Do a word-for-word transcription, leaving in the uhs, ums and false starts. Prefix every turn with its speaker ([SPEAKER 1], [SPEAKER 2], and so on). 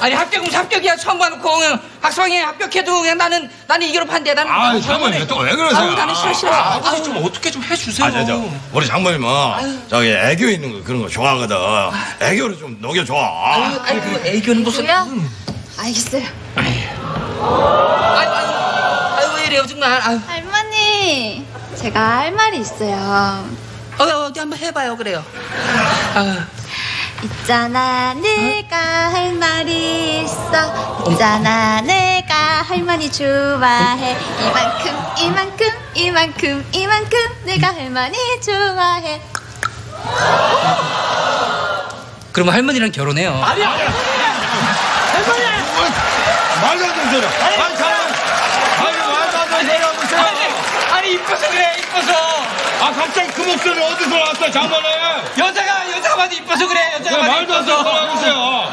[SPEAKER 1] 아니 합격은 합격이야. 처음 봐놓고 학생회 합격해도 그냥 나는 나는 이걸 판대. 나는
[SPEAKER 2] 아 장모님 또 왜 그러세요?
[SPEAKER 1] 아우, 나는 싫어 싫어.
[SPEAKER 2] 아,
[SPEAKER 1] 아버지
[SPEAKER 2] 좀 어떻게 좀 해주세요.
[SPEAKER 3] 아, 저, 저, 우리 장모님은 저기 애교 있는 거 그런 거 좋아하거든. 애교를 좀 녹여줘.
[SPEAKER 1] 아유, 아이고 애교는 무슨?
[SPEAKER 4] 뭐야? 알겠어요.
[SPEAKER 1] 아유, 아유, 아유 왜 이래요 정말? 아유.
[SPEAKER 4] 할머니, 제가 할 말이 있어요.
[SPEAKER 1] 어, 어디 한번 해봐요 그래요. 아유.
[SPEAKER 4] 있잖아, 내가 할 말이 있어. 있잖아, 내가 할머니 좋아해. 이만큼, 이만큼, 이만큼, 이만큼 내가 할머니 좋아해.
[SPEAKER 1] 그러면 할머니랑 결혼해요.
[SPEAKER 2] 아니야. 할머니.
[SPEAKER 3] 말도 안 되는 소리. 아니 잘. 아니 말도 안 되는 소리 하고 있어요.
[SPEAKER 1] 아니, 아니 이뻐서 그래 이뻐서.
[SPEAKER 3] 아 갑자기 그 목소리 어디서 나왔어 장모님?
[SPEAKER 1] 여자가 여자가 봐도 이뻐서 그래 여자가 봐도
[SPEAKER 3] 말도 안 되는 소리 하고 있어요.